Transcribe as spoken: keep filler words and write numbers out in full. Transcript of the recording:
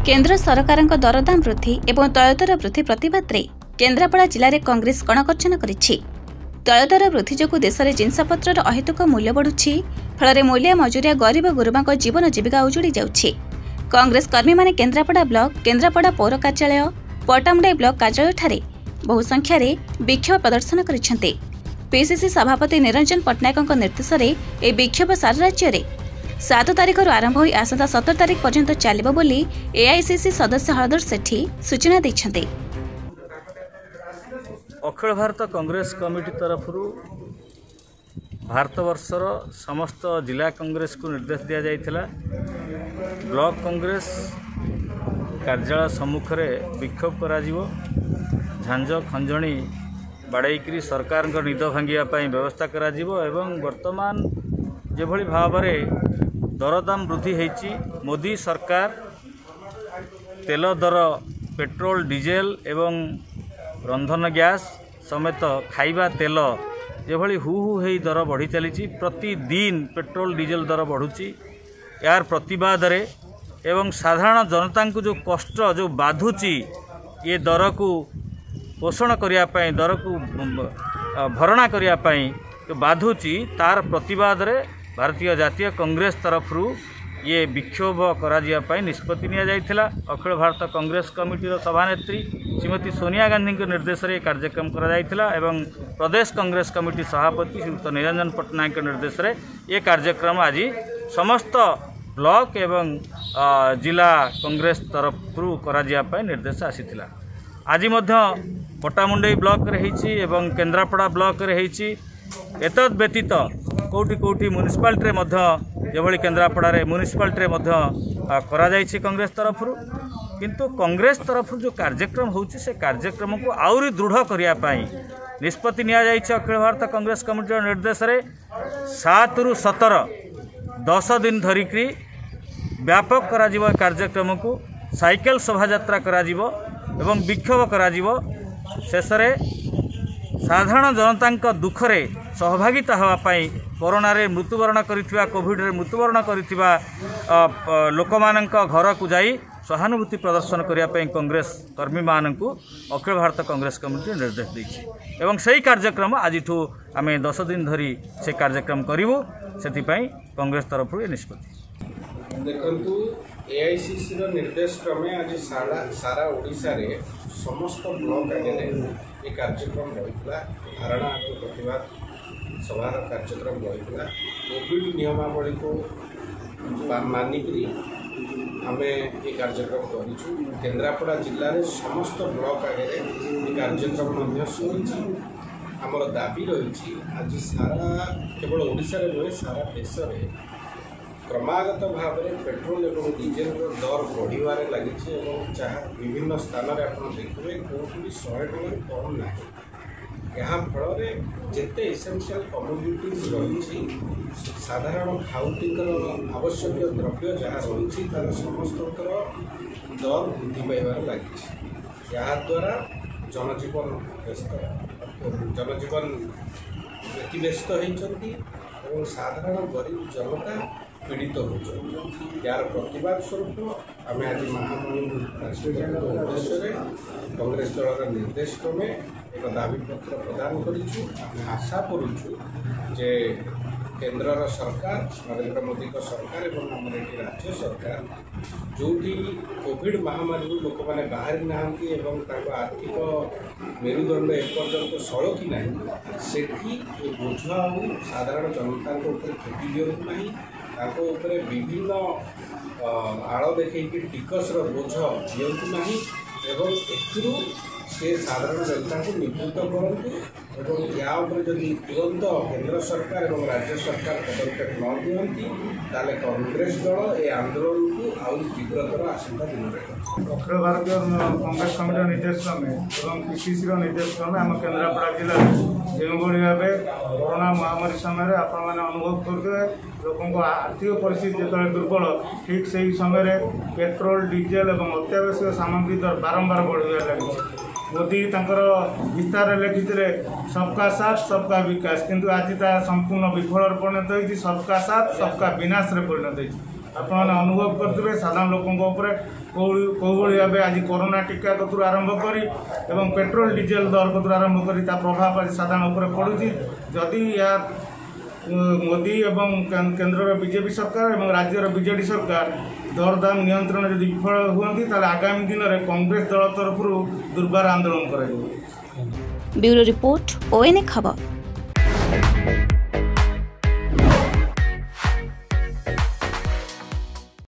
केन्द्र सरकार दरदाम वृद्धि और तैलदर वृद्धि प्रतिवाद में केन्द्रापड़ा जिले में कांग्रेस गणकर्चन करिछि। तैलदर वृद्धि जो देश में जिनसपतर अहेतुक मूल्य बढ़ुछि, फल मूल्य मजुरिया गरीब गुरुबा जीवन जीविका उजुड़ी जाउछि। कांग्रेस कर्मी माने केन्द्रापड़ा ब्लॉक, केन्द्रापड़ा पौर कार्यालय, पटामुंडाई ब्लॉक कार्यालय ठारे बहु संख्यार विक्षोभ प्रदर्शन करिसेंते। पीसीसी सभापति निरंजन पट्टनायक निर्देश में यह विक्षोभ सारा राज्य में सात तारिख आरंभ हो आसंता सतर तारिख पर्यंत चलिबो बोली एआईसीसी सदस्य हरदर सेठी सूचना दैछन्ते। अखिल भारत कांग्रेस कमिटी तरफ भारतवर्षर समस्त जिला कांग्रेस को निर्देश दिया जाइथिला ब्लॉक कांग्रेस कार्यालय सम्मुख में विक्षोभ करा जिवो। झांझ खंजणी बाड़ाईकरी सरकार निद भांगिया व्यवस्था करा जिवो एवं वर्तमान जेभली भाव में दरदाम वृद्धि होईची, मोदी सरकार तेल दर, पेट्रोल डीजेल एवं रंधन गैस समेत खाइबा तेल जेभली हु हु हेई दर बढ़ी चली। प्रतिदिन पेट्रोल डीजेल दर बढ़ुची। यार प्रतिवाद रे एवं साधारण जनता को जो कष्ट जो बाधुची, ये दर को पोषण करिया पई, दर को भरणा करिया पई जो बाधुची, तार प्रतिवाद रे भारतीय जातीय कांग्रेस तरफ ये विक्षोभ करा निष्पत्ति निया जाइथिला। अखिल भारत कांग्रेस कमिटीर सभानेत्री श्रीमती सोनिया गांधी के निर्देश में कार्यक्रम करा जाइथिला एवं प्रदेश कांग्रेस कमिटी सभापति श्रीयुक्त निरंजन पट्टनायक के निर्देश में ये कार्यक्रम आज समस्त ब्लॉक एवं जिला कांग्रेस तरफ करा निर्देश आसीथिला। आज पटामुंडाई ब्लॉक रे हेछि एवं केन्द्रापड़ा ब्लॉक रे हेछि। एतद व्यतीत कोटी कोटी म्युनिसिपालिटी जेभली केन्द्रापड़ा म्युनिसिपालिटी करा जाइछि कांग्रेस तरफ। किंतु कांग्रेस तरफ जो कार्यक्रम होछि से कार्यक्रम को आउरी दृढ़ करिया पई निष्पत्ति निया जाइछि। अखिल भारत कांग्रेस कमिटी निर्देश में सात रु सतर दस दिन धरिकी व्यापक करा जिवो कार्यक्रम को साइकेल शोभायात्रा करा जिवो एवं विक्षोभ करा जिवो। शेष रे साधारण जनता दुख रे सहभागिता हवा पाई कोरोना रे मृत्युवरण करिथिबा, कोविड रे मृत्युवरण करिथिबा लोक मानक घर को जाई सहानुभूति प्रदर्शन करिया पई कांग्रेस कर्मी मानक अखिल भारत कांग्रेस कमिटी निर्देश दैछि एवं सही कार्यक्रम आजिठू आमे दस दिन धरी से कार्यक्रम करिवु। सेति पई कांग्रेस तरफ निष्पत्ति देखंतु एआईसीसी रो निर्देश क्रमे आज सारा सारा ओडिसा रे समस्त ब्लॉक आगे ये कार्यक्रम रही धारणा प्रतिवाद सभार कार्यक्रम रही कोविड नियमावली को मानिकी आम ये कार्यक्रम करूँ। केन्द्रापड़ा जिले में समस्त ब्लॉक आगे ये कार्यक्रम सरी आमर दाबी रही आज सारा केवल ओडिशा रे नुहे सारा देश में क्रमागत भाव में पेट्रोल और डीजेल दर बढ़िबार लगी और जहाँ विभिन्न स्थान में आप देखिए कौन भी शहे टकर कम ना। यहाँ फल जिते एसेंशियल कमोडिटीज रही साधारण खाउटीकर आवश्यक द्रव्य जहाँ रही समस्त दर वृद्धि पाइबार लगी। याद्वारा जनजीवन व्यस्त जनजीवन व्यतिव्यस्त होती और साधारण गरीब जनता पीड़ित हो। यार प्रतिवाद स्वरूप आम आज महामहिम राष्ट्रपति उद्देश्य कांग्रेस दल निर्देश क्रमे एक दाबीपत्र प्रदान करूँ। आशा करुचु जे केन्द्र सरकार नरेंद्र मोदी का सरकार और आम राज्य सरकार जो कोविड महामारी लोक मैंने बाहरी ना आर्थिक मेरुदंड एपर्यंत सड़की ना से बोझ साधारण जनता खेती दिंतु ना विभिन्न आड़ देखी टिकस बोझ दिंतु ना एवं से साधारण जनता को निवृत्त करूँ और या जदि तुरंत केंद्र सरकार और राज्य सरकार पदक्षेप न दिखती ताले कांग्रेस दल ये आंदोलन को आउरी तीव्रतर आसंता दिन में अखिल भारतीय कांग्रेस कमिटी निर्देश क्रमे और पीसीसी निर्देश क्रमे आम केन्द्रापड़ा जिले में जो भाव कोरोना महामारी समय आपण मैंने अनुभव करुए लोकों आर्थिक परिस्थिति जो दुर्बल ठीक से ही समय पेट्रोल डीजेल और अत्यावश्यक सामग्री दर बारंबार बढ़िया लगी। मोदी तांकर विस्तार लिखिते सबका साथ सबका विकास, किंतु आज ता संपूर्ण विफल परिणत होती सबका साथ सबका विनाश रे परिणत होती। आपने अनुभव करेंगे साधारण लोकों कौभली भाव आज कोरोना टीका कतु आरंभ करी एवं पेट्रोल डीजेल दर कतु आरंभ करी प्रभाव आज साधारण उपर पड़ुछि। जदि या मोदी एवं केंद्र बीजेपी सरकार एवं राज्यर बीजेडी सरकार दरदाम नियंत्रण यदि विफल हुअन्ति ताले आगामी दिन में कांग्रेस दल तरफ दुर्बार आंदोलन कर। ब्यूरो रिपोर्ट ओएनए खबर।